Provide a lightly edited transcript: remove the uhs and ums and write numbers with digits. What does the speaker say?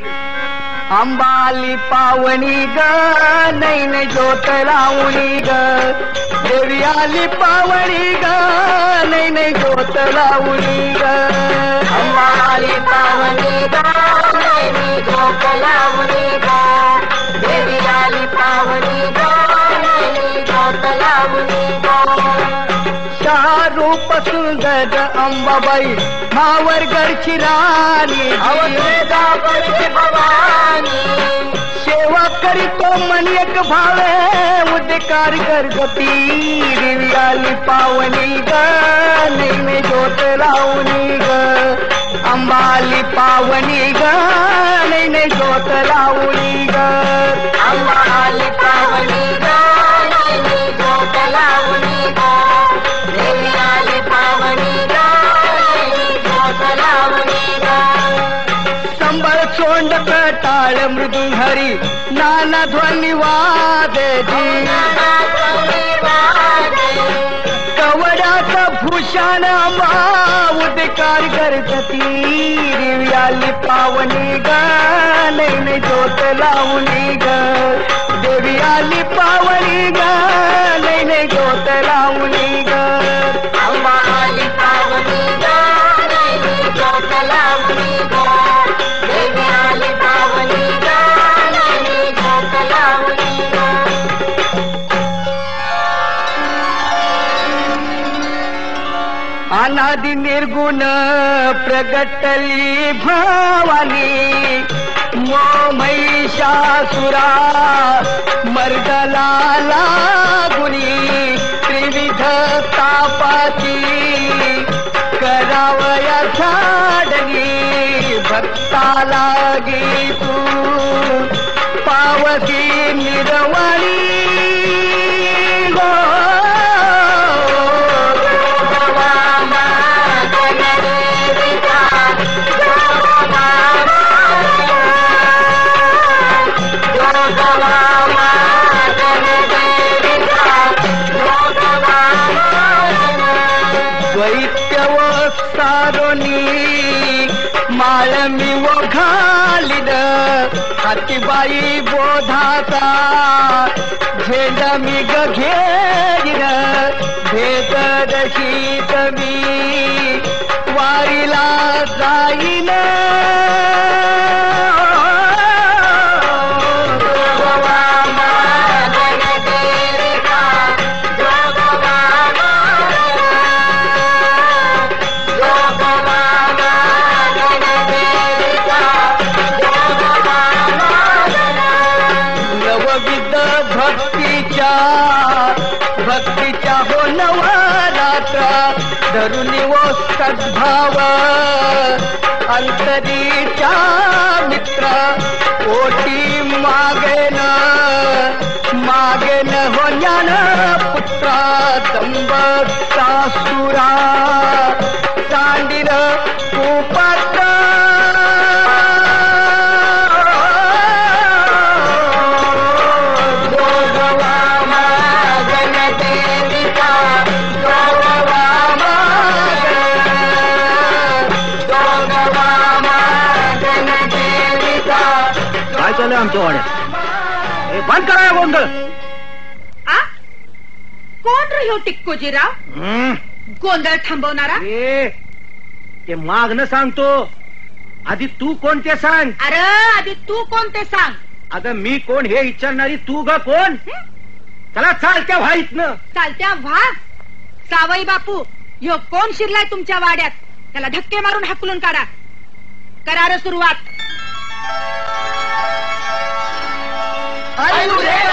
अंबाली पावणी ग नैन ज्योत लावणी ग देवी आली पावणी ग नैन ज्योत लावणी ग अंबाली पावणी ग नैन ज्योत लावणी ग देवी आली पावणी ग नैन ज्योत लावणी ग रूप सुंदर अंबाबाई मावरगडची राणी भवानी सेवा करीतो मन एक भावे उद्कार करगती देवी आली पावनी ग नैन ज्योत लावणी ग अंबाली पावनी ग नैन ज्योत लावणी ग अंबाली पावनी ग नैन ज्योत लावणी ग देवी आली पावनी ग नैन ज्योत लावणी ग संबळ सोंड कटाळ मृदुंग हरी नाना ध्वनी वादे कवड्याचा भूषण अंबा उद्कार करगती देवी आली पावनी ग नैन ज्योत लावणी ग देवी आली पावनी ग नैन ज्योत लावणी ग अंबाली पावनी ग नैन ज्योत लावणी ग देवी आली पावनी ग नैन ज्योत लावणी ग अनादि निर्गुण प्रगटली भवानी मो महिषासुरा मर्दला लागुनी त्रिविध तापाची करावया झाडणी भक्ता लागी तू पावती निर्वाणी माळमी व घालिद हातीबाई बोधाचा झेंड मी ग घेईन भेदशी मी वारीला जाईन भक्तीच्या हो नवरात्र धरुणी व सद्भाव अंतरीच्या मित्र कोटी मागेन हो ज्ञान पुत्र दंब सासुरा सांडीर कुपात्र आमच्या वाड्यात बंद करा गोंधळ. कोण रे ह्यो टिक्कोजीराव गोंधळ थांबवणारा? ते मागणं सांगतो, आधी तू कोण ते सांग. अरे आधी तू कोण ते सांग. अगं मी कोण हे विचारणारी तू ग कोण? चला चालत्या व्हाईतनं. चालत्या व्हा सावई बापू, ह्यो कोण शिरलाय तुमच्या वाड्यात? त्याला धक्के मारून हाकलून काढा. करा रे सुरुवात. आयु रे